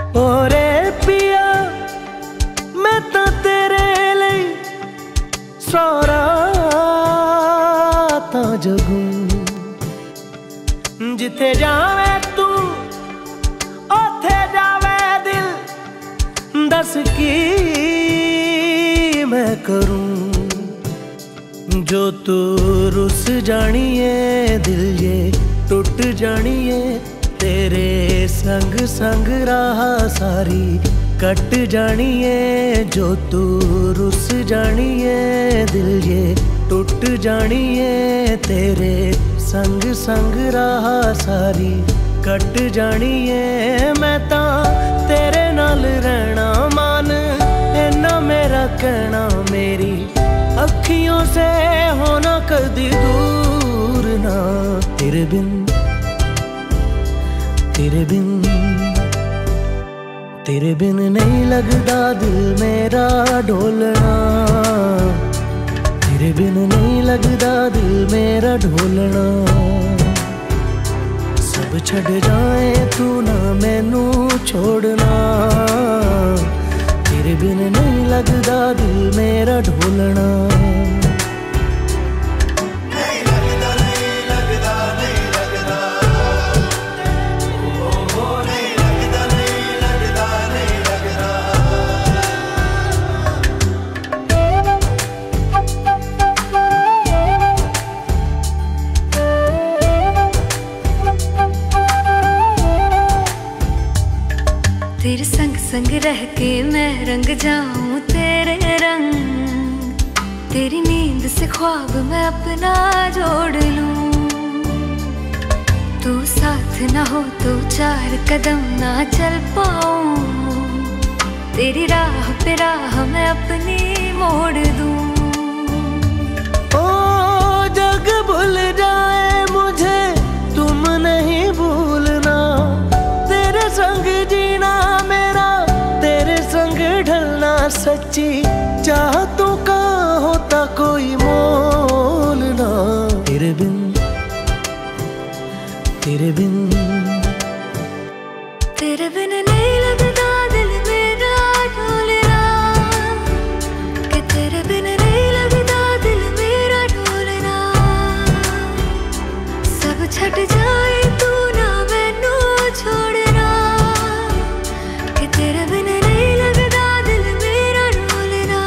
ओरे पिया मैं तो तेरे लिए सारा ता जगू जिथे जावे तू ओथे जावे दिल दस की मैं करूं जो तू रुस जानिए दिल ये टूट जानिए तेरे संग संग राह सारी कट जानिए जो तू रुस जानिए दिल ये टूट जानिए तेरे संग संग राह सारी कट जानिए मैं ता तेरे नाल रहना मान इन्ना मेरा कहना मेरी अखियों से होना कदी दूर ना तेरे बिन नहीं लगदा दिल मेरा ढोलना तेरे बिन नहीं लगदा दिल मेरा ढोलना सब छड़ जाए तू ना मैनू छोड़ना तेरे बिन नहीं लगदा दिल मेरा ढोलना तेरे संग संग रह के मैं रंग जाऊं तेरे रंग तेरी नींद से ख्वाब मैं अपना जोड़ लूं तू साथ ना हो तो चार कदम ना चल पाऊं तेरी राह पे राह मैं अपनी मोड़ दूं ओ जग भूल जाए मुझे तुम नहीं भूलना तेरे संग जीना मेरा तेरे संग ढलना सच्ची चाहतों का होता कोई मोल ना तेरे बिन नहीं लगता दिल मेरा ढोलना कि तेरे बिन नहीं लगता दिल मेरा ढोलना सब छट जाए तू ना मैनू छोड़ना कि तेरे बिन नहीं लगता दिल मेरा ढोलना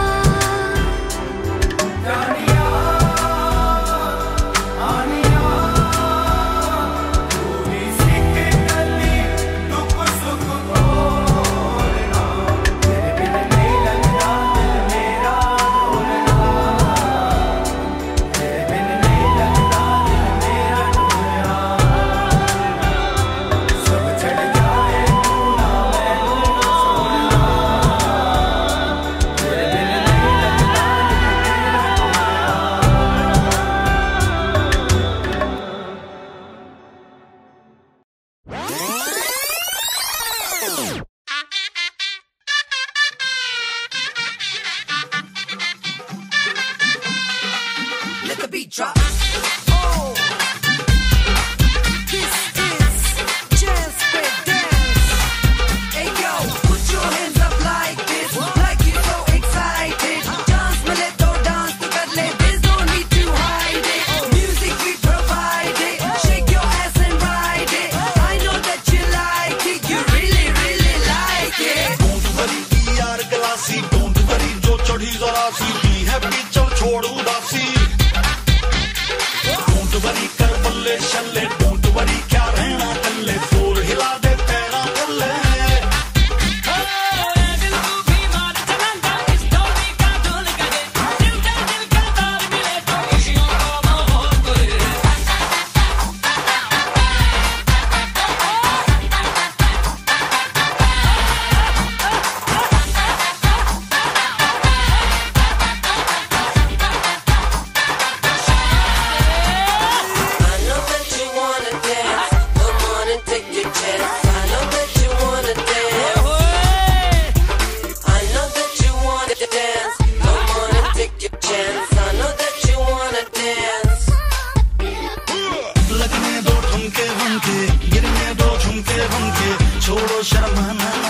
Let the beat drop. Oh, this is Jazz Break Dance. Hey yo, put your hands up like this, like you're so excited. Dance, Maleto, dance, to कर ले, there's no need to hide it. Music we provide it, shake your ass and ride it. I know that you like it, you really, really like it. छोड़ो शर्माना